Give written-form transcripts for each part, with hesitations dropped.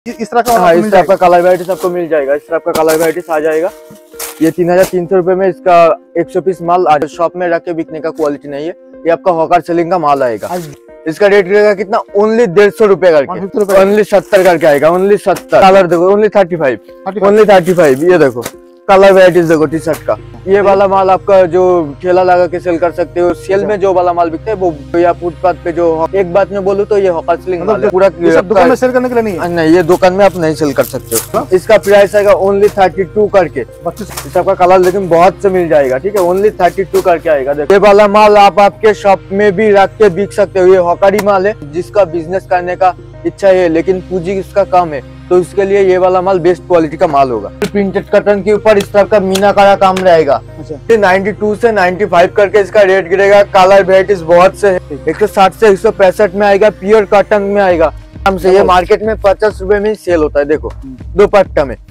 इस तरह का हाँ, इस टाइप का कलर वैरायटी आपको मिल जाएगा। इस टाइप का कलर वैरायटी आ जाएगा। ये 3300 रुपए में इसका 100 पीस माल आज शॉप में रख के बिकने का क्वालिटी नहीं है, ये आपका हॉकर सेलिंग का माल आएगा। इसका रेट रहेगा कितना? ओनली 150 रुपए करके, ओनली 70 करके आएगा, ओनली 70। कलर देखो ओनली 35, ओनली 35। ये देखो कलर वैराइटीज देखो टी शर्ट का। ये वाला माल आपका जो ठेला लगा के सेल कर सकते हो। सेल में जो वाला माल बिकता है वो या फुटपाथ पे जो, एक बात में बोलूं तो ये हॉकर सेलिंग माल है। पूरा दुकान में सेल करने के लिए नहीं है? नहीं, ये दुकान में आप नहीं सेल कर सकते हो। इसका प्राइस आएगा ओनली 32 करके। इसका कलर लेकिन बहुत से मिल जाएगा, ठीक है। ओनली 32 करके आएगा। देखो ये वाला माल आप आपके शॉप में भी रख के बिक सकते हो। ये हॉकरी माल है, जिसका बिजनेस करने का इच्छा है लेकिन पूंजी इसका कम है, तो इसके लिए ये वाला माल बेस्ट क्वालिटी का माल होगा। प्रिंटेड कॉटन के ऊपर इस तरह का मीनाकारी काम रहेगा। 92 से 95 करके इसका रेट गिरेगा। कलर वेराइटीज बहुत से है। 160 से 165 में आएगा। प्योर कॉटन में आएगा। हमसे ये मार्केट में 50 रुपए में ही सेल होता है। देखो दुपट्टा में।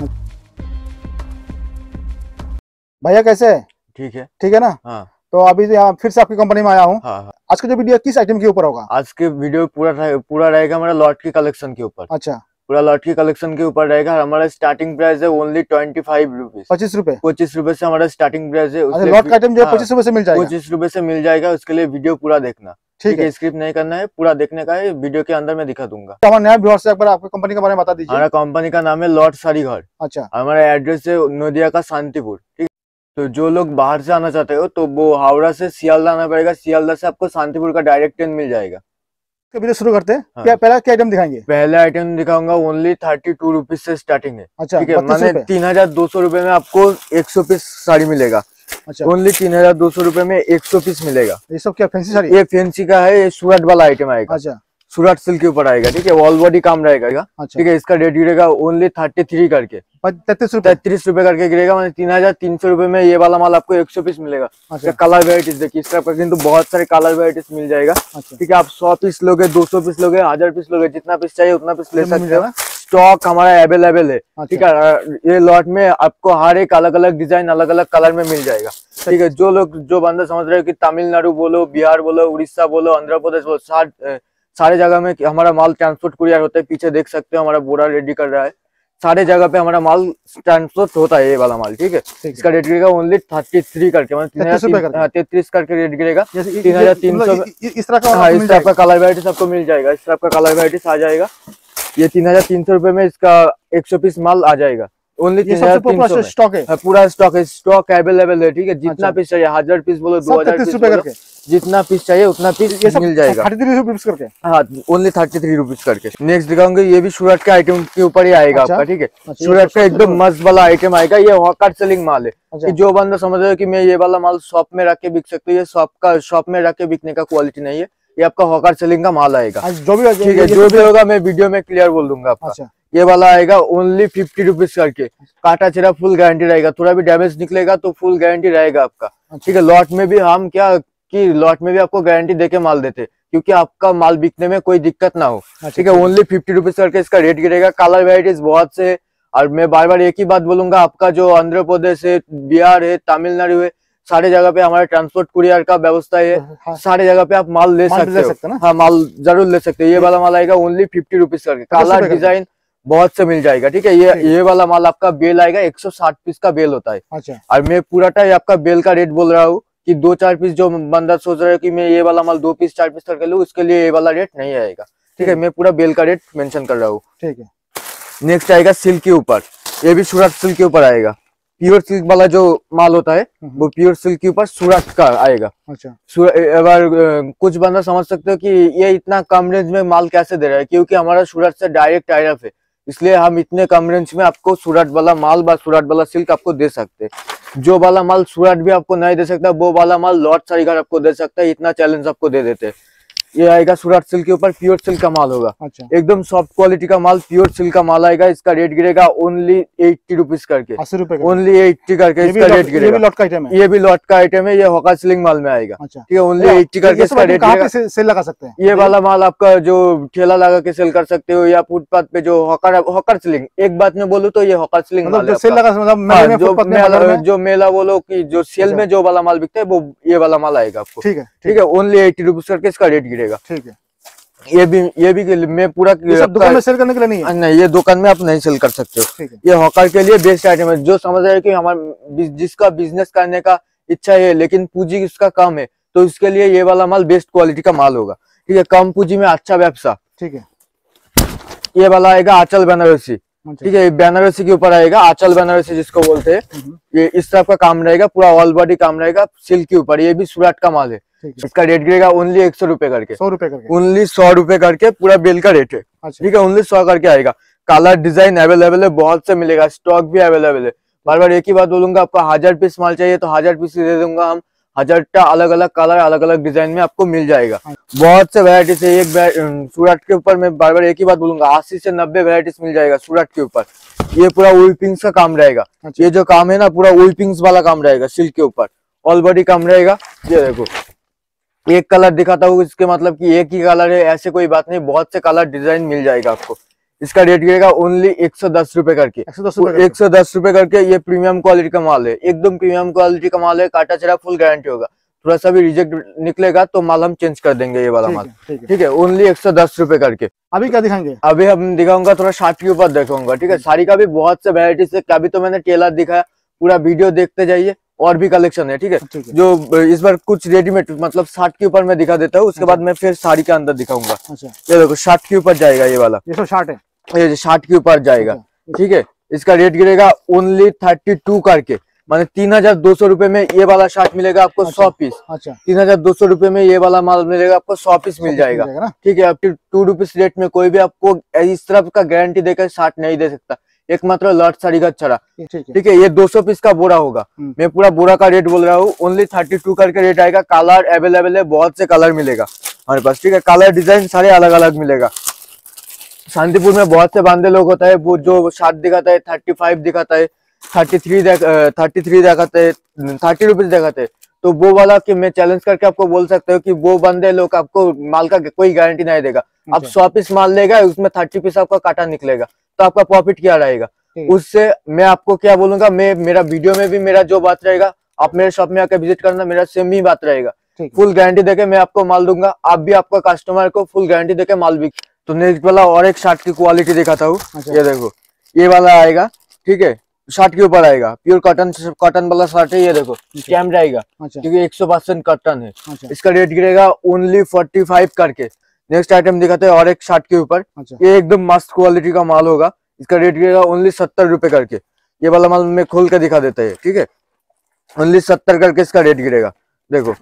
भैया कैसे है? ठीक है, ठीक है ना? हाँ। तो अभी यहाँ फिर से आपकी कंपनी में आया हूँ। हाँ। आज का जो वीडियो किस आइटम के ऊपर होगा? आज के वीडियो पूरा रहेगा हमारा लॉट की कलेक्शन के ऊपर। अच्छा, पूरा लॉट की कलेक्शन के ऊपर रहेगा। हमारा स्टार्टिंग प्राइस है ओनली 25 रुपीज, 25 रुपए। 25 रुपए से हमारा स्टार्टिंग प्राइस है। लॉट का आइटम जो है 25 रुपए से मिल जाएगा। 25 रुपए से मिल जाएगा। उसके लिए वीडियो पूरा देखना, ठीक है। स्क्रिप्ट नहीं करना है, पूरा देखने का है। वीडियो के अंदर मैं दिखा दूंगा। तो हमारे नया व्यूअर्स से एक बार आपकी कंपनी के बारे में बता दीजिए। हमारा कंपनी का नाम है लॉट साड़ी घर। अच्छा, हमारा एड्रेस है नोदिया का शांतिपुर, ठीक है। तो जो लोग बाहर से आना चाहते हो तो वो हावड़ा से सियालदा आना पड़ेगा। सियालदा से आपको शांतिपुर का डायरेक्ट ट्रेन मिल जाएगा। वीडियो शुरू करते हैं। हाँ। पहला क्या आइटम दिखाएंगे? पहला आइटम दिखाऊंगा ओनली 32 रुपीज से स्टार्टिंग है। अच्छा, ठीक है। माने 3200 रुपए में आपको 100 पीस साड़ी मिलेगा। अच्छा, ओनली 3200 रुपए में 100 पीस मिलेगा। ये सब क्या फैंसी साड़ी? ये फैंसी का है। ये सूरत वाला आइटम आएगा। अच्छा, सूरत सिल्क के ऊपर आएगा, ठीक है। ऑल बॉडी काम रहेगा। अच्छा, ठीक है। इसका रेट गिरेगा ओनली 33 करके, 33 रुपए, 33 रुपए करके गिरेगा। मैंने 3300 रुपए में ये वाला माल आपको 100 पीस मिलेगा। अच्छा, कलर वेराइटीज देखिए इस तरह का, किन्तु बहुत सारे कलर वेराइटीज मिल जाएगा। अच्छा, ठीक है। आप 100 पीस लोगे, 200 पीस लोगे, 1000 पीस लोगे, जितना पीस चाहिए उतना पीस ले सकते हो। स्टॉक हमारा अवेलेबल है, ठीक है। ये लॉट में आपको हर एक अलग अलग डिजाइन, अलग अलग कलर में मिल जाएगा, ठीक है। जो बंदा समझ रहे हो कि तमिलनाडु बोलो, बिहार बोलो, उड़ीसा बोलो, आंध्र प्रदेश बोलो, सारे जगह में हमारा माल ट्रांसपोर्ट कुरियर होता है। पीछे देख सकते हो हमारा बोरा रेडी कर रहा है। सारे जगह पे हमारा माल ट्रांसपोर्ट होता है, ये वाला माल, ठीक है। इसका रेट गिरेगा ओनली 33 करके, मतलब 33 करके रेट गिरेगा। 3300 इस तरह का। हाँ, इस टाइप का कलर वैरायटी आपको मिल जाएगा। इस टाइप का कलर वैरायटी आ जाएगा। ये 3300 रुपए में इसका 100 पीस माल आ जाएगा। ओनली 3300 स्टॉक है। पूरा स्टॉक है। स्टॉक अवेलेबल है, ठीक है। जितना पीस चाहिए, 1000 पीस बोलो, 2000 पीस बोलो, जितना पीस चाहिए उतना पीस मिल जाएगा। 33 रुपीज करके। हाँ, ओनली 33 रुपीज करके। नेक्स्ट दिखाऊंगे, ये भी सूरत के आइटम के ऊपर ही आएगा आपका, ठीक है। सूरत का एकदम मस्त वाला आइटम आएगा। ये हॉकर सेलिंग माल है। कि जो बंदा समझ रहे हो कि मैं ये वाला माल शॉप में रख के बिक सकती है, शॉप में रख के बिकने का क्वालिटी नहीं है, ये आपका हॉकर सेलिंग का माल आएगा। जो भी, ठीक है। जो भी होगा मैं वीडियो में क्लियर बोल दूंगा आपका। ये वाला आएगा ओनली 50 रुपीज करके। काटा चेरा फुल गारंटी रहेगा। थोड़ा भी डैमेज निकलेगा तो फुल गारंटी रहेगा आपका, ठीक है। लॉट में भी हम क्या कि लॉट में भी आपको गारंटी देके माल देते, क्योंकि आपका माल बिकने में कोई दिक्कत ना हो, ठीक है। ओनली 50 रुपीज करके इसका रेट गिरेगा। कलर वेराइटीज बहुत से। और मैं बार बार एक ही बात बोलूंगा, आपका जो आंध्र प्रदेश है, बिहार है, तमिलनाडु है, सारे जगह पे हमारे ट्रांसपोर्ट कुरियर का व्यवस्था है। सारे जगह पे आप माल ले सकते हो। हाँ, माल जरूर ले सकते हो। ये वाला माल आएगा ओनली 50 रुपीज करके। कलर डिजाइन बहुत से मिल जाएगा, ठीक है। ये वाला माल आपका बेल आएगा। 160 पीस का बेल होता है। अच्छा। और मैं पूराटा आपका बेल का रेट बोल रहा हूँ कि 2-4 पीस जो बंदा सोच रहा है कि मैं ये वाला माल 2 पीस 4 पीस करके लूँ, उसके लिए ये वाला रेट नहीं आएगा, ठीक है। मैं पूरा बेल का रेट मेंशन कर रहा हूँ, ठीक है। नेक्स्ट आएगा सिल्क के ऊपर। ये भी सूरत सिल्क के ऊपर आएगा। प्योर सिल्क वाला जो माल होता है वो प्योर सिल्क के ऊपर सूरत का आएगा। अच्छा। कुछ बंदा समझ सकते हो कि ये इतना कम रेंज में माल कैसे दे रहा है, क्योंकि हमारा सूरत से डायरेक्ट टाई अप है, इसलिए हम इतने कम रेंज में आपको सूरत वाला माल व सूरत वाला सिल्क आपको दे सकते हैं। जो वाला माल सूरत भी आपको नहीं दे सकता, वो वाला माल लॉट साड़ी घर आपको दे सकता है। इतना चैलेंज आपको दे देते हैं। ये आएगा सूरत सिल्क के ऊपर। प्योर सिल्क का माल होगा। अच्छा। एकदम सॉफ्ट क्वालिटी का माल, प्योर सिल्क का माल आएगा। इसका रेट गिरेगा ओनली 80 रुपीज करके, 80 रुपए, ओनली 80 करके इसका रेट गिरेगा। ये भी लॉट का आइटम है। ये भी लॉट का आइटम है। ये हॉकर सेलिंग माल में आएगा, ठीक है। ओनली 80 करके इसका रेट गिरेगा। सेल लगा सकते हैं। ये वाला माल आपका जो ठेला लगा के सेल कर सकते हो, या फुटपाथ पे जो हॉकर सेलिंग, एक बात में बोलूँ तो ये हॉकर सेलिंग माल है। जो मेला बोलो कि जो सेल में जो वाला माल बिकता है वो ये वाला माल आएगा आपको, ठीक है। ओनली 80 रुपीज करके इसका रेट गिरेगा, ठीक है। ये भी मैं पूरा ये सब दुकान में सेल करने के लिए नहीं है? नहीं, ये दुकान में आप नहीं सेल कर सकते हो। ठीक है। ये हॉकर के लिए बेस्ट आइटम है। जो समझ रहे हैं कि हमारा जिसका बिजनेस करने का इच्छा है लेकिन पूंजी इसका कम है, तो इसके लिए ये वाला माल बेस्ट क्वालिटी का माल होगा। ठीक है, कम पूंजी में अच्छा व्यवसाय। ठीक है। ये वाला आएगा आंचल बनारसी। ठीक है, बनारसी के ऊपर आएगा, आंचल बनारसी जिसको बोलते हैं। ये इस तरह का काम रहेगा, पूरा ऑल बॉडी काम रहेगा सिल्क के ऊपर। ये भी सूरत का माल है। इसका रेट गिरेगा ओनली 100 रुपए करके। 100 रुपए करके? ओनली 100 रुपए करके पूरा बेल का रेट है। ठीक है, ओनली 100 करके आएगा। कलर डिजाइन अवेलेबल है, बहुत से मिलेगा, स्टॉक भी अवेलेबल है। बार बार एक ही बात बोलूंगा, आपको 1000 पीस माल चाहिए तो 1000 पीस दे दूंगा हम। 1000 अलग अलग कलर अलग अलग डिजाइन में आपको मिल जाएगा। बहुत से वेराइटीज है। एक सूरत के ऊपर मैं बार बार एक ही बात बोलूंगा, 80 से 90 वेराइटीज मिल जाएगा सूरत के ऊपर। ये पूरा उल्पिंग्स का काम रहेगा। ये जो काम है ना, पूरा उल्पिंग्स वाला काम रहेगा, सिल्क के ऊपर ऑल बॉडी काम रहेगा। ये देखो, एक कलर दिखाता हूँ, इसके मतलब कि एक ही कलर है ऐसे कोई बात नहीं, बहुत से कलर डिजाइन मिल जाएगा आपको। इसका रेट गिरेगा ओनली 110 रुपए करके। 110 रुपए करके। ये प्रीमियम क्वालिटी का माल है, एकदम प्रीमियम क्वालिटी का माल है। काटा चढ़ा फुल गारंटी होगा। थोड़ा सा भी रिजेक्ट निकलेगा तो माल हम चेंज कर देंगे, ये वाला माल। ठीक है, ओनली 110 रुपए करके। अभी क्या दिखाएंगे? अभी हम दिखाऊंगा थोड़ा शार्ट के ऊपर दिखाऊंगा। ठीक है, साड़ी का भी बहुत से वेराइटीज है। अभी तो मैंने टेलर दिखाया, पूरा वीडियो देखते जाइए, और भी कलेक्शन है। ठीक है, जो इस बार कुछ रेडीमेड मतलब 60 के ऊपर मैं दिखा देता हूँ, उसके बाद मैं फिर साड़ी के अंदर दिखाऊंगा। ये देखो 60 के ऊपर जाएगा ये वाला। ये 60 है? ये 60 के ऊपर जाएगा। ठीक है, इसका रेट गिरेगा ओनली 32 करके, माने 3200 रुपए में ये वाला शर्ट मिलेगा आपको। 100 पीस। 3200 रुपए में ये वाला माल मिलेगा आपको। 100 पीस मिल जाएगा। ठीक है, अब 2 रुपीज रेट में कोई भी आपको इस तरफ का गारंटी देकर शर्ट नहीं दे सकता, एकमात्र लॉट साड़ी का छड़ा। ठीक है, ये 200 पीस का बोरा होगा। मैं पूरा बोरा का रेट बोल रहा हूँ। ओनली 32 करके रेट आएगा। कलर अवेलेबल है, बहुत से कलर मिलेगा हमारे पास। ठीक है, कलर डिजाइन सारे अलग अलग मिलेगा। शांतिपुर में बहुत से बांधे लोग होता है, वो जो शर्ट दिखाता है 35 दिखाता है, 33 दिखाते है, 30 रुपीज दिखाते हैं। तो वो वाला कि मैं चैलेंज करके आपको बोल सकता हूँ कि वो बंदे लोग आपको माल का कोई गारंटी नहीं देगा। आप 100 पीस माल लेगा, उसमें 30 पीस आपका काटा निकलेगा, तो आपका प्रॉफिट क्या रहेगा? उससे मैं आपको क्या बोलूंगा, मेरा वीडियो में भी मेरा जो बात रहेगा, आप मेरे शॉप में आकर विजिट करना, मेरा सेम ही बात रहेगा। फुल गारंटी देके मैं आपको माल दूंगा, आप भी आपका कस्टमर को फुल गारंटी देके माल भी। तो नेक्स्ट वाला और एक शर्ट की क्वालिटी दिखाता हूँ। ये देखो, ये वाला आएगा। ठीक है, शर्ट के ऊपर आएगा, प्योर कॉटन वाला शर्ट है। ये देखो कैम रहेगा, क्योंकि 100% कॉटन है। इसका रेट गिरेगा ओनली 45 करके। नेक्स्ट आइटम दिखाते हैं और एक शर्ट के ऊपर। ये एकदम मस्त क्वालिटी का माल होगा। इसका रेट गिरेगा ओनली 70 रुपए करके। ये वाला माल में खोल के दिखा देता है। ठीक है, ओनली 70 करके इसका रेट गिरेगा। देखो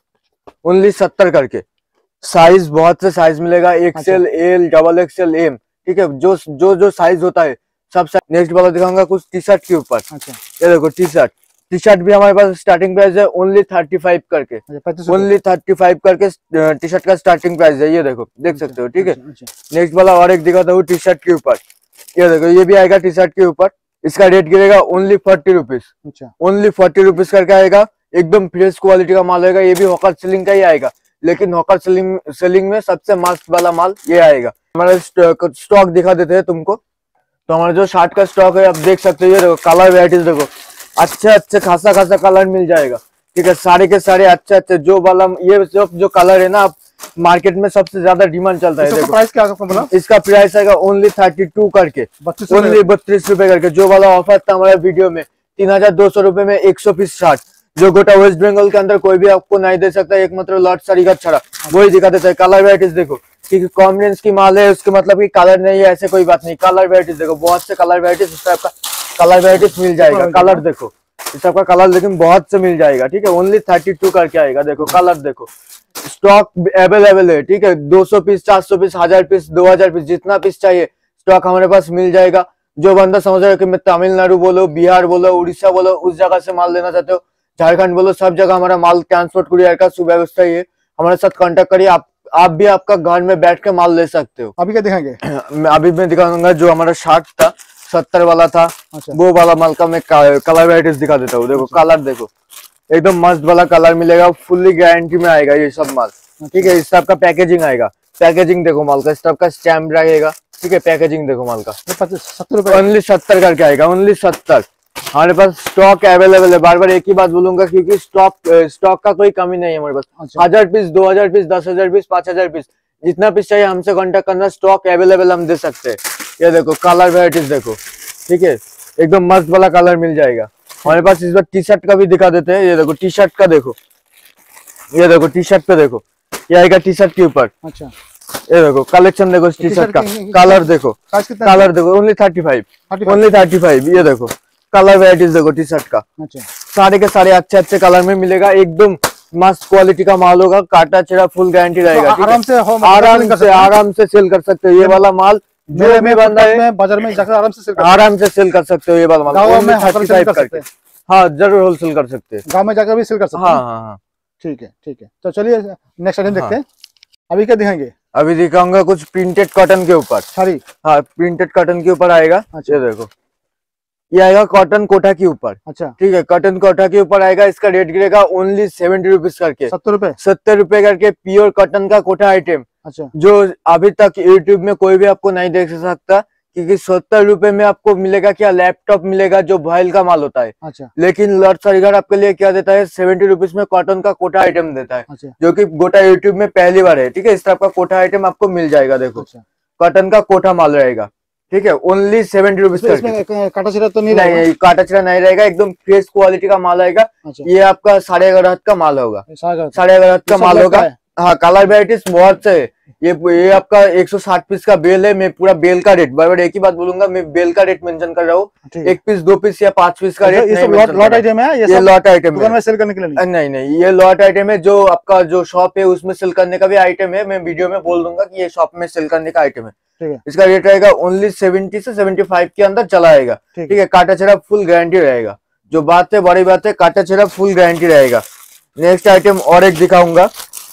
ओनली 70 करके। साइज बहुत से साइज मिलेगा, XL, L, double XL, M. ठीक है, जो साइज होता है सब साइज। नेक्स्ट वाला दिखाऊंगा कुछ टी शर्ट के ऊपर। ये देखो टी शर्ट भी हमारे पास स्टार्टिंग प्राइस है ओनली 35 करके। ओनली 35 करके टी शर्ट का स्टार्टिंग प्राइस है। ये देखो, देख सकते हो। ठीक है, नेक्स्ट वाला और एक दिखाता हूँ टी शर्ट के ऊपर। ये देखो, ये भी आएगा टी शर्ट के ऊपर। इसका रेट गिरेगा ओनली 40 रुपीज। ओनली 40 रुपीज करके आएगा। एकदम फ्रेश क्वालिटी का माल आएगा। ये भी हॉकर सेलिंग का ही आएगा, लेकिन हॉकर सेलिंग में सबसे मस्त वाला माल ये आएगा। हमारा स्टॉक दिखा देते हैं तुमको। तो हमारा जो शर्ट का स्टॉक है आप देख सकते हो। ये देखो कलर वेराइटीज देखो, अच्छे खासा कलर मिल जाएगा। ठीक है, सारे के सारे अच्छे जो वाला ये जो कलर है ना, आप मार्केट में सबसे ज्यादा डिमांड चलता है। देखो प्राइस क्या है? इसका प्राइस आएगा ओनली 32 करके, ओनली 32 रुपए करके। जो वाला ऑफर था हमारे वीडियो में 3200 रुपए में 100 पीस शर्ट, जो गोटा वेस्ट बंगाल के अंदर कोई भी आपको नहीं दे सकता, एकमात्र लॉट साड़ी का छड़ा वही दिखा देता है। कलर वेराइटीज देखो, क्योंकि कॉम्बिनेशन की माल है, उसके मतलब कि कलर नहीं है ऐसे कोई बात नहीं। कलर वेराइटीज देखो, बहुत से कलर वेराइटीज इस टाइप का कलर वेराइटीज मिल जाएगा। कलर देखो, इस टाइप का कलर लेकिन बहुत से मिल जाएगा। ठीक है, ओनली 32 करके आएगा। देखो कलर देखो, स्टॉक अवेलेबल है। ठीक है, 200 पीस, 400 पीस, 1000 पीस, 2000 पीस, जितना पीस चाहिए स्टॉक हमारे पास मिल जाएगा। जो बंदा समझ रहा है कि मैं तमिलनाडु बोलो, बिहार बोलो, उड़ीसा बोलो, उस जगह से माल लेना चाहते हो, झारखंड बोलो, सब जगह हमारा माल ट्रांसपोर्ट कुरियर का सुव्यवस्था ही है। हमारे साथ कांटेक्ट करिए, आप भी आपका घर में बैठ के माल ले सकते हो। अभी क्या दिखाएंगे? अभी मैं दिखाऊंगा जो हमारा शर्ट था 70 वाला था, वो वाला माल का मैं कलर वेराइटीज दिखा देता हूँ। देखो कलर देखो, एकदम मस्त वाला कलर मिलेगा, फुल्ली गारंटी में आएगा ये सब माल। ठीक है, इस टाइप का पैकेजिंग आएगा। पैकेजिंग देखो माल का, इस टाइप का स्टैम्प रहेगा। ठीक है, पैकेजिंग देखो माल का। 70 रुपए ओनली 70 करके आएगा, ओनली 70। हमारे पास स्टॉक अवेलेबल है। बार बार एक ही बात बोलूंगा, क्योंकि स्टॉक का कोई कमी नहीं है हमारे पास। 1000 पीस, 2000 पीस, 10,000 पीस, 5000 पीस, जितना पीस चाहिए हमसे कांटेक्ट करना, स्टॉक अवेलेबल हम दे सकते हैं। ये देखो कलर वेराइटीज देखो, ठीक है, एकदम मस्त वाला कलर मिल जाएगा हमारे पास। इस बार टी शर्ट का भी दिखा देते हैं। ये देखो टी शर्ट का देखो, ये देखो टी शर्ट पे देखो, ये आएगा टी शर्ट के ऊपर। अच्छा, ये देखो कलेक्शन देखो टी शर्ट का, कलर देखो, कलर देखो, ओनली 35, ओनली 35। ये देखो कलर वेराइटीज देखो टी शर्ट का। अच्छा, सारे के सारे अच्छे अच्छे कलर में मिलेगा, एकदम मस्त क्वालिटी का माल होगा, काटा चेहरा फुल गारंटी रहेगा। आराम से सेल कर सकते हो ये वाला माल। जो भी बंदा है बाजार में जाकर आराम से सेल कर सकते हो ये वाला माल। गाँव में 35 करके, हाँ जरूर होलसेल कर सकते हैं, गाँव में जाकर भी सेल कर सकते हैं। हाँ हाँ हाँ, ठीक है, ठीक है। तो चलिए नेक्स्ट आइटम देखते हैं। अभी क्या दिखाएंगे? अभी दिखाऊंगा कुछ प्रिंटेड कॉटन के ऊपर साड़ी। हाँ प्रिंटेड कॉटन के ऊपर आएगा। अच्छा। ये देखो ये आएगा कॉटन कोटा के ऊपर। अच्छा, ठीक है, कॉटन कोटा के ऊपर आएगा। इसका रेट गिरेगा ओनली 70 रुपीज करके, 70 रुपए, 70 रुपए करके। प्योर कॉटन का कोटा आइटम, अच्छा, जो अभी तक यूट्यूब में कोई भी आपको नहीं देख सकता, क्योंकि 70 रुपए में आपको मिलेगा क्या, लैपटॉप मिलेगा जो भॉयल का माल होता है। अच्छा, लेकिन लॉर्ड सरीगर आपके लिए क्या देता है, 70 रुपीज में कॉटन का कोटा आइटम देता है, अच्छा, जो कि गोटा यूट्यूब में पहली बार है। ठीक है, इस तरह का कोटा आइटम आपको मिल जाएगा। देखो अच्छा। कॉटन का कोटा माल रहेगा, ठीक है, ओनली 70 रुपीज का। इसमें काटा चिरा तो नहीं नहीं रहेगा? काटा चिरा नहीं रहेगा, एकदम फ्रेश क्वालिटी का माल आएगा। अच्छा, ये आपका 11.5 का माल होगा, 11.5 का माल होगा। हाँ कलर वेराइटीज बहुत से है। ये आपका 160 पीस का बेल है। मैं पूरा बेल का रेट बार एक ही बात बोलूंगा, मैं बेल का रेट मेंशन कर रहा हूँ। 1 पीस 2 पीस या 5 पीस का रेट ये सब लॉट आइटम है? ये लॉट आइटम दुकान में सेल करने के लिए नहीं, नहीं ये लॉट आइटम है। जो आपका जो शॉप है उसमें सेल करने का भी आइटम है। मैं वीडियो में बोल दूंगा कि ये शॉप में सेल करने का आइटम है। ठीक है, इसका रेट रहेगा ओनली 70 से 75 के अंदर चला आएगा। ठीक है, काटा छेड़ा फुल गारंटी रहेगा। जो बात है बड़ी बात है, काटा छेड़ा फुल गारंटी रहेगा। नेक्स्ट आइटम और एक दिखाऊंगा,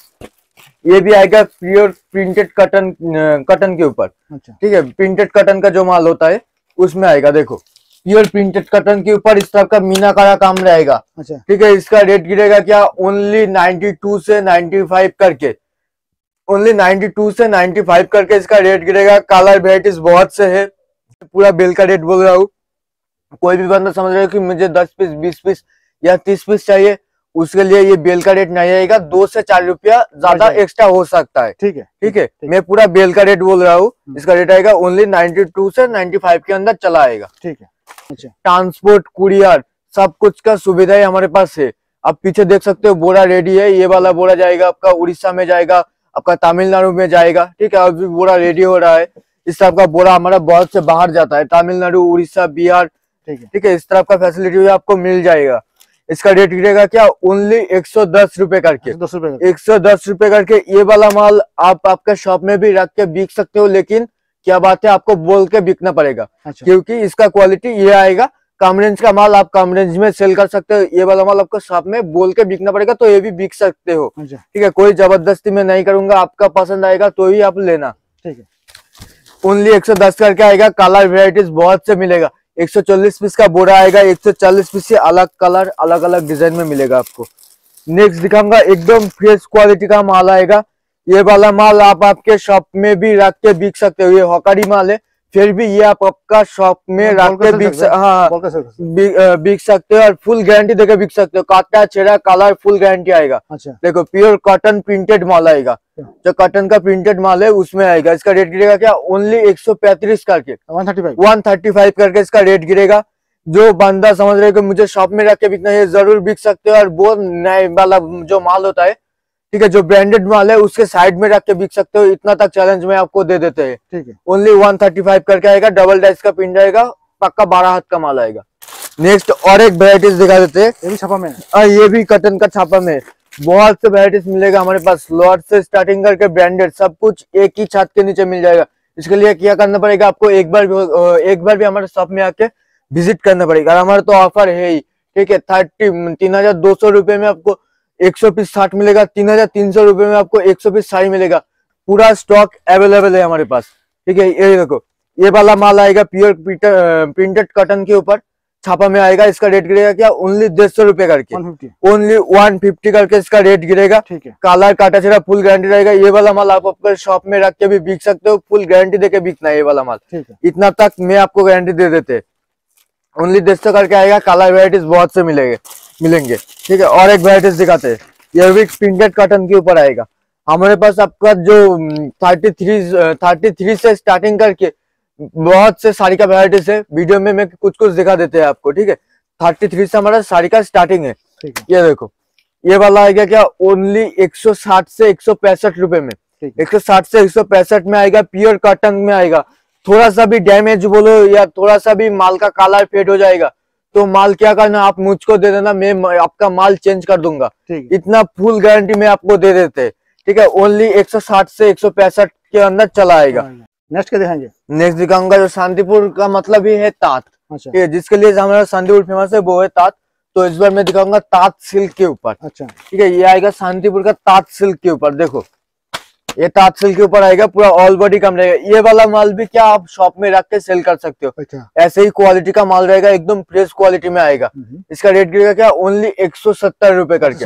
ये भी आएगा प्योर प्रिंटेड कॉटन के ऊपर। अच्छा, ठीक है, प्रिंटेड कॉटन का जो माल होता है उसमें आएगा। देखो प्योर प्रिंटेड कॉटन के ऊपर इस तरह का मीनाकारा काम रहेगा। अच्छा, ठीक है, इसका रेट गिरेगा क्या, ओनली 92 से 95 करके, ओनली 92 से 95 करके इसका रेट गिरेगा। कलर वेराइटीज बहुत से है, पूरा बिल का रेट बोल रहा हूँ। कोई भी बंदा समझ रहा है कि मुझे 10 पीस 20 पीस या 30 पीस चाहिए, उसके लिए ये बेल का रेट नहीं आएगा। 2 से 4 रुपया ज्यादा एक्स्ट्रा हो सकता है। ठीक है, ठीक है, मैं पूरा बेल का रेट बोल रहा हूँ। इसका रेट आएगा ओनली 92 से 95 के अंदर चला आएगा। ठीक है। अच्छा, ट्रांसपोर्ट कुरियर सब कुछ का सुविधा है हमारे पास है। आप पीछे देख सकते हो बोरा रेडी है। ये वाला बोरा जाएगा आपका उड़ीसा में जाएगा, आपका तमिलनाडु में जाएगा। ठीक है, अभी बोरा रेडी हो रहा है। इस तरह का बोरा हमारा बहुत से बाहर जाता है, तमिलनाडु, उड़ीसा, बिहार। ठीक है, इस तरह का फैसिलिटी आपको मिल जाएगा। इसका रेट गिरेगा क्या, ओनली 110 रुपए करके, 110 रुपए करके। ये वाला माल आप आपके शॉप में भी रख के बिक सकते हो, लेकिन क्या बात है आपको बोल के बिकना पड़ेगा। अच्छा, क्योंकि इसका क्वालिटी ये आएगा। कम रेंज का माल आप कम रेंज में सेल कर सकते हो, ये वाला माल आपको शॉप में बोल के बिकना पड़ेगा, तो ये भी बिक सकते हो। अच्छा, ठीक है, कोई जबरदस्ती में नहीं करूंगा, आपका पसंद आएगा तो ही आप लेना। ठीक है, ओनली 110 करके आएगा। कलर वेराइटीज बहुत से मिलेगा। 140 पीस का बोरा आएगा, 140 पीस से अलग कलर अलग अलग डिजाइन में मिलेगा आपको। नेक्स्ट दिखाऊंगा, एकदम फ्रेश क्वालिटी का माल आएगा। ये वाला माल आप आपके शॉप में भी रख के बिक सकते हो। ये हॉकरी माल है, फिर भी ये आप आपका शॉप में रख के बिक सकते हो और फुल गारंटी देके बिक सकते हो। काटा छेड़ा कलर फुल गारंटी आएगा। अच्छा, देखो प्योर कॉटन प्रिंटेड माल आएगा, जो कॉटन का प्रिंटेड माल है उसमें आएगा। इसका रेट गिरेगा क्या, ओनली 135 करके, 135 करके इसका रेट गिरेगा। जो बंदा समझ रहे कि मुझे शॉप में रख के बिकना है, जरूर बिक सकते हो। और वो नए वाला जो माल होता है, ठीक है, जो ब्रांडेड माल है उसके साइड में रख के बिक सकते हो। इतना तक चैलेंज में आपको दे देते हैं। ठीक है, ओनली 135 करके आएगा। डबल डाइस का पिन रहेगा, पक्का 12 हाथ का माल आएगा। नेक्स्ट और एक वेराइटीज दिखा देते हैं। ये भी छापा में, ये भी कॉटन का छापा में बहुत से वेराइटीज मिलेगा हमारे पास। लॉट से स्टार्टिंग करके ब्रांडेड सब कुछ एक ही छत के नीचे मिल जाएगा। इसके लिए क्या करना पड़ेगा आपको, एक बार भी हमारे शॉप में आके विजिट करना पड़ेगा। हमारा तो ऑफर है ही। ठीक है, 3200 रुपए में आपको 100 पीस 60 मिलेगा। 3300 रुपए में आपको 100 पीस 60 मिलेगा। पूरा स्टॉक अवेलेबल है हमारे पास। ठीक है, ये देखो ये वाला माल आएगा प्योर प्रिंटेड कॉटन के ऊपर छापा में आएगा। इसका रेट गिरेगा क्या, ओनली 150 रुपए करके, 150, ओनली 150 करके इसका रेट गिरेगा। ठीक है, कलर काटा छेड़ा फुल गारंटी रहेगा। ये वाला माल आप अपने शॉप में रख के भी बिक सकते हो, फुल गारंटी देके बिकना है ये वाला माल। ठीक है, इतना तक मैं आपको गारंटी दे देते। ओनली 150 करके आएगा। कलर वेराइटीज बहुत से मिलेंगे। ठीक है, और एक वेराइटीज दिखाते हैं। ये भी प्रिंटेड कॉटन के ऊपर आएगा। हमारे पास आपका जो 33 से स्टार्टिंग करके बहुत से साड़ी का वेराइटीज है। वीडियो में मैं कुछ कुछ दिखा देते हैं आपको, ठीक है। 33 से हमारा साड़ी का स्टार्टिंग है। ये देखो, ये वाला आएगा क्या ओनली 160 से 165 रुपए में। 160 से 165 में आएगा, प्योर कॉटन में आएगा। थोड़ा सा भी डैमेज बोलो या थोड़ा सा भी माल का कलर फेड हो जाएगा तो माल क्या करना, आप मुझको दे देना, मैं आपका माल चेंज कर दूंगा। इतना फुल गारंटी में आपको दे देते हैं, ठीक है। ओनली 160 से 165 के अंदर चला आएगा। नेक्स्ट क्या दिखाएंगे? नेक्स्ट दिखाऊंगा जो शांतिपुर का मतलब ही है तात, अच्छा। जिसके लिए हमारा शांतिपुर फेमस है वो है तात। तो इस बार मैं दिखाऊंगा तात सिल्क के ऊपर। अच्छा, ठीक है। ये आएगा शांतिपुर का तात सिल्क के ऊपर। देखो, ये तात सिल्क के ऊपर आएगा, पूरा ऑल बॉडी कम रहेगा। ये वाला माल भी क्या आप शॉप में रख के सेल कर सकते हो। अच्छा। ऐसे ही क्वालिटी का माल रहेगा, एकदम फ्रेश क्वालिटी में आएगा। इसका रेट गिरेगा क्या ओनली 170 रुपए करके।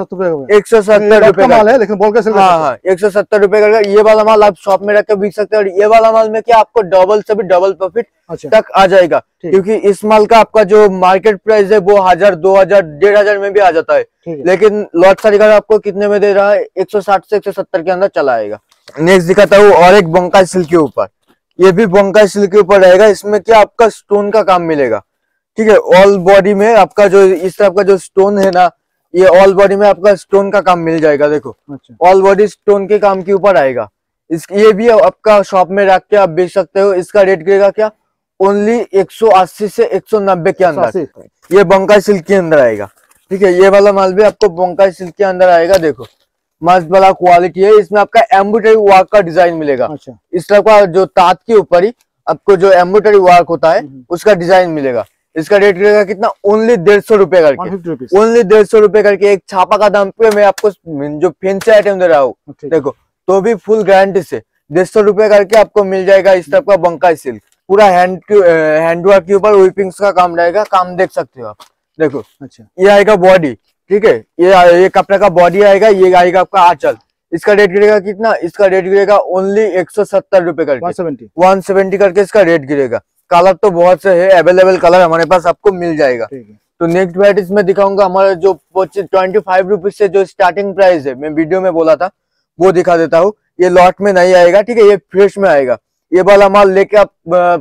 170 रुपए माल है, लेकिन बोल के हाँ 170 रुपए करके ये वाला माल आप शॉप में रख के बेच सकते हो। और ये वाला माल में क्या आपको डबल से भी डबल प्रॉफिट तक आ जाएगा, क्योंकि इस माल का आपका जो मार्केट प्राइस है वो 1000, 2000, 1500 में भी आ जाता है। लेकिन लॉट साड़ी का आपको कितने में दे रहा है, 160 से 170 के अंदर चला आएगा। नेक्स्ट दिखाता हूँ और एक बंकाई सिल्क के ऊपर। ये भी बंकाई सिल्क के ऊपर रहेगा। इसमें क्या आपका स्टोन का काम मिलेगा, ठीक है। ऑल बॉडी में आपका जो इस तरह का जो स्टोन है ना, ये ऑल बॉडी में आपका स्टोन का काम मिल जाएगा। देखो, ऑल बॉडी स्टोन के काम के ऊपर आएगा। ये भी आपका शॉप में रख के आप बेच सकते हो। इसका रेट गिरेगा क्या ओनली 180 से 190 के अंदर। ये बंकाई सिल्क के अंदर आएगा, ठीक है। ये वाला माल भी आपको बंकाई सिल्क के अंदर आएगा। देखो, मस्त वाला क्वालिटी है। इसमें आपका एम्ब्रॉयडरी वर्क का डिजाइन मिलेगा। अच्छा। इस तरह का जो तात के ऊपर ही आपको जो एम्ब्रॉयडरी वर्क होता है उसका डिजाइन मिलेगा। इसका रेट रहेगा कितना ओनली 150 रुपए करके। ओनली 150 रुपए करके एक छापा का दाम पे मैं आपको जो फैंसी आइटम दे रहा हूँ। देखो, तो भी फुल गारंटी से 150 रुपए करके आपको मिल जाएगा इस तरह का बंकाई सिल्क। पूरा हैंडवर्क के ऊपर वीपिंग्स का काम रहेगा। काम देख सकते हो आप। देखो, अच्छा, ये आएगा बॉडी, ठीक है। ये कपड़ा का बॉडी आएगा। ये आएगा आपका आंचल। इसका रेट गिरेगा कितना, इसका रेट गिरेगा ओनली 170 रुपए करके। 170 करके इसका रेट गिरेगा। कलर तो बहुत से है, अवेलेबल कलर हमारे पास आपको मिल जाएगा। तो नेक्स्ट वैराइटीज में दिखाऊंगा हमारा जो 25 रुपीज से जो स्टार्टिंग प्राइस है, मैं वीडियो में बोला था वो दिखा देता हूँ। ये लॉट में नहीं आएगा, ठीक है। ये फ्रेश में आएगा। ये वाला माल लेके आप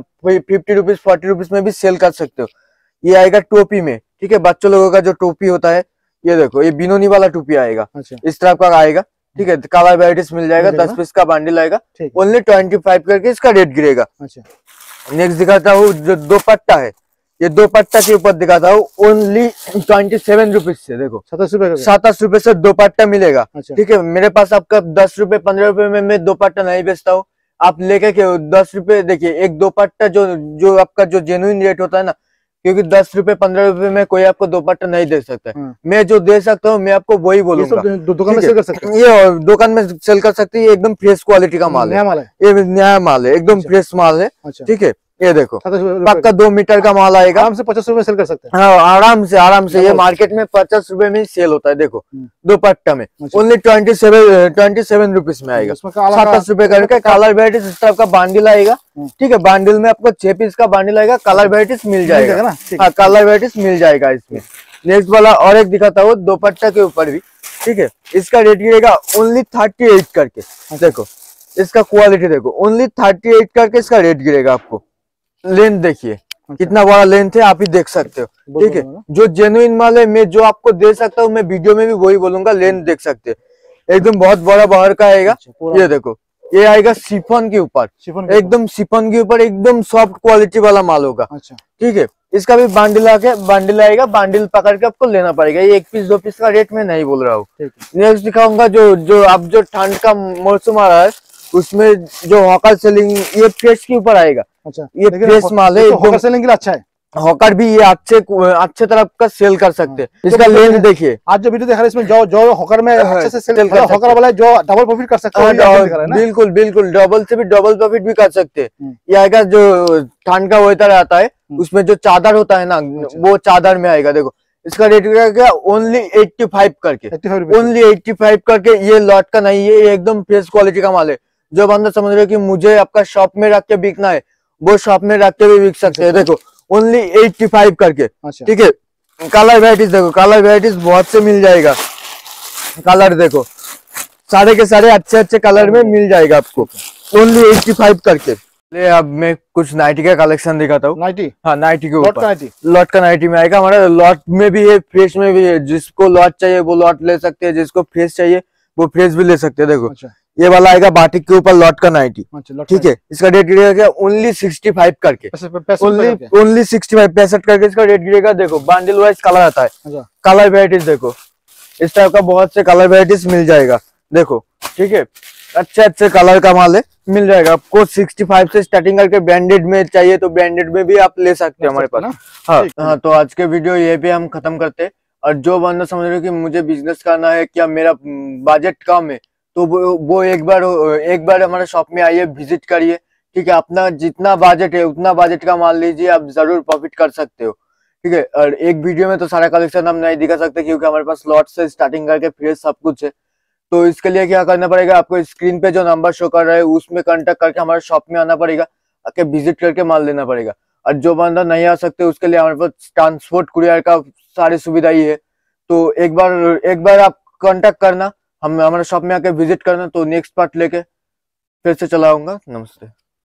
50 रुपीज 40 रुपीज में भी सेल कर सकते हो। ये आएगा टोपी में, ठीक है। बच्चों लोगों का जो टोपी होता है, ये देखो, ये बिनोनी वाला टोपी आएगा। अच्छा। इस तरह का आएगा, ठीक है। कलर वेराइटीज मिल जाएगा। 10 पीस का बंडल आएगा। ओनली 25 करके इसका रेट गिरेगा। अच्छा। नेक्स्ट दिखाता हूँ जो दोपट्टा है। ये दोपट्टा के ऊपर दिखाता हूँ ओनली 27 रुपीज से। देखो, 27 रुपए से दोपट्टा मिलेगा। अच्छा। ठीक है। मेरे पास आपका 10 रुपए 15 रुपए में मैं दोपट्टा नहीं बेचता हूँ। आप लेके 10 रुपए, देखिए एक दोपट्टा जो आपका जो जेन्युइन रेट होता है ना, क्योंकि 10 रुपए 15 रुपए में कोई आपको दोपट्टा नहीं दे सकता है। मैं जो दे सकता हूँ मैं आपको वही बोलूंगा। दुकान में सेल कर सकते हैं, ये दुकान में सेल कर सकते हैं। ये एकदम फ्रेश क्वालिटी का माल है। ये नया माल है, एकदम फ्रेश माल है। ठीक है। ये देखो, पक्का 2 मीटर का माल आएगा। आराम से 50 रुपए सेल कर सकते हैं। हाँ, आराम से ये मार्केट में 50 रुपए में सेल होता है। देखो, दोपट्टा में ओनली 27 रुपीज में आएगा। 27 रुपए करके कलर वेराइटीज इस तरह का बांडिल आएगा। ठीक है। बांडिल में आपको 6 पीस का बांडिल आएगा। कलर वेराइटीज मिल जाएगा। हाँ, कलर वेराइटीज मिल जाएगा इसमें। नेक्स्ट वाला और एक दिखाता हूँ दोपट्टा के ऊपर भी, ठीक है। इसका रेट गिरेगा ओनली 38 करके। देखो, इसका क्वालिटी देखो, ओनली 38 करके इसका रेट गिरेगा। आपको लेंथ देखिए कितना बड़ा लेंथ है, आप ही देख सकते हो। ठीक है। जो जेन्युइन माल है मैं जो आपको दे सकता हूँ, मैं वीडियो में भी वही बोलूंगा। लेंथ देख सकते हैं, एकदम बहुत बड़ा बाहर का आएगा। ये देखो, ये आएगा शिफॉन के ऊपर, एकदम शिफॉन के ऊपर, एकदम सॉफ्ट क्वालिटी वाला माल होगा। ठीक है। इसका भी बांडिल आएगा। बांडिल पकड़ के आपको लेना पड़ेगा। ये 1 पीस 2 पीस का रेट में नहीं बोल रहा हूँ। नेक्स्ट दिखाऊंगा जो अब जो ठंड का मौसम आ रहा है उसमें जो हॉकर सेलिंग, ये फ्रेश के ऊपर आएगा। अच्छा। ये फ्रेश माल है। हॉकर सेलिंग के लिए अच्छा है। हॉकर भी ये अच्छे तरह का सेल कर सकते हैं। इसका लेंथ देखिए। आज जो वीडियो दिखा रहे हैं इसमें जो हॉकर में अच्छे से सेल कर, हॉकर वाला जो डबल प्रॉफिट कर सकते हैं। बिल्कुल डबल से भी डबल प्रॉफिट भी कर सकते हैं। ये आएगा जो ठंड का वेदर आता है उसमें जो चादर होता है ना, वो चादर में आएगा। देखो, इसका रेट क्या ओनली 85 करके। ओनली 85 करके। ये लॉट का नहीं है, ये एकदम फ्रेश क्वालिटी का माल है। जो बंदा समझ रहे कि मुझे आपका शॉप में रख के बिकना है, वो शॉप में रख के भी बिक सकते हैं। देखो, ओनली 85 करके। ठीक है। कलर वेराइटीज देखो, कलर वेराइटीज बहुत से मिल जाएगा। कलर देखो, सारे के सारे अच्छे अच्छे कलर में मिल जाएगा आपको, ओनली 85 करके। ले अब मैं कुछ नाइटी का कलेक्शन दिखाता हूँ। नाइटी, हाँ नाइटी के लॉट का ऊपर, नाइटी, लॉट का नाइटी में आएगा हमारा। लॉट में भी है, फ्रेश में भी है। जिसको लॉट चाहिए वो लॉट ले सकते हैं, जिसको फ्रेश चाहिए वो फ्रेश भी ले सकते हैं। देखो अच्छा ये वाला आएगा बाटिक के ऊपर लॉट का नाइटी, अच्छा, लॉट ठीक है। इसका रेट गिरेगा ओनली 65 करके, ओनली 65 65 करके इसका रेट गिरेगा। देखो बंडल वाइज कलर आता है, अच्छा कलर वेराइटीज देखो, इस टाइप का बहुत से कलर वेराइटीज मिल जाएगा। देखो ठीक है, अच्छे अच्छे कलर का माल है, मिल जाएगा आपको। 65 से स्टार्टिंग करके ब्रांडेड में चाहिए तो ब्रांडेड में भी आप ले सकते हैं हमारे पास। हाँ, तो आज के वीडियो ये भी हम खत्म करते हैं। और जो बंदा समझ रहे हो कि मुझे बिजनेस करना है, क्या मेरा बजट कम है, तो वो एक बार हमारे शॉप में आइए, विजिट करिए, ठीक है। अपना जितना बजट है उतना बजट का माल लीजिए, आप जरूर प्रॉफिट कर सकते हो, ठीक है। और एक वीडियो में तो सारा कलेक्शन हम नहीं दिखा सकते क्योंकि हमारे पास लॉट से स्टार्टिंग करके फिर सब कुछ है। तो इसके लिए क्या करना पड़ेगा, आपको स्क्रीन पे जो नंबर शो कर रहा है उसमें कांटेक्ट करके हमारे शॉप में आना पड़ेगा, आके विजिट करके माल लेना पड़ेगा। और जो बंदा नहीं आ सकते उसके लिए हमारे पास ट्रांसपोर्ट कुरियर का सारी सुविधा ही है। तो एक बार आप कांटेक्ट करना, हम हमारे शॉप में आके विजिट करना, तो नेक्स्ट पार्ट लेके फिर से चलाऊंगा। नमस्ते।